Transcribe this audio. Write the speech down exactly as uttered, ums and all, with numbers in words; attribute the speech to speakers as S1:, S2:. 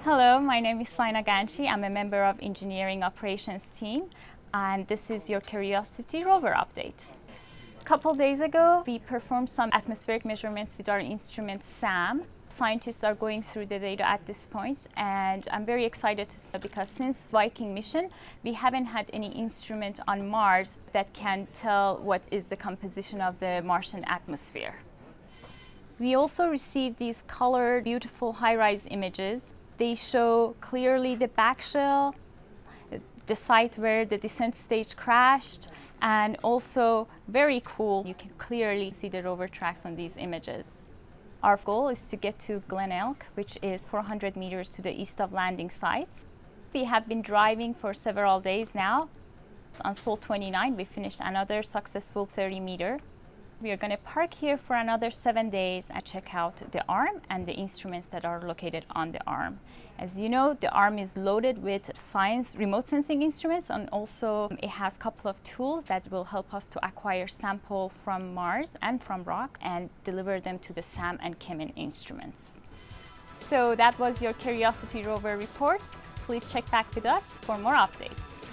S1: Hello, my name is Saina Ghandchi. I'm a member of Engineering Operations team, and this is your Curiosity Rover update. A couple days ago, we performed some atmospheric measurements with our instrument SAM. Scientists are going through the data at this point, and I'm very excited to say because since Viking Mission, we haven't had any instrument on Mars that can tell what is the composition of the Martian atmosphere. We also received these colored, beautiful high-rise images. They show clearly the back shell, the site where the descent stage crashed, and also very cool, you can clearly see the rover tracks on these images. Our goal is to get to Glenelg, which is four hundred meters to the east of landing sites. We have been driving for several days now. On Sol twenty-nine, we finished another successful thirty meter. We are going to park here for another seven days and check out the arm and the instruments that are located on the arm. As you know, the arm is loaded with science remote sensing instruments, and also it has a couple of tools that will help us to acquire sample from Mars and from rock and deliver them to the SAM and Chemin instruments. So that was your Curiosity Rover report. Please check back with us for more updates.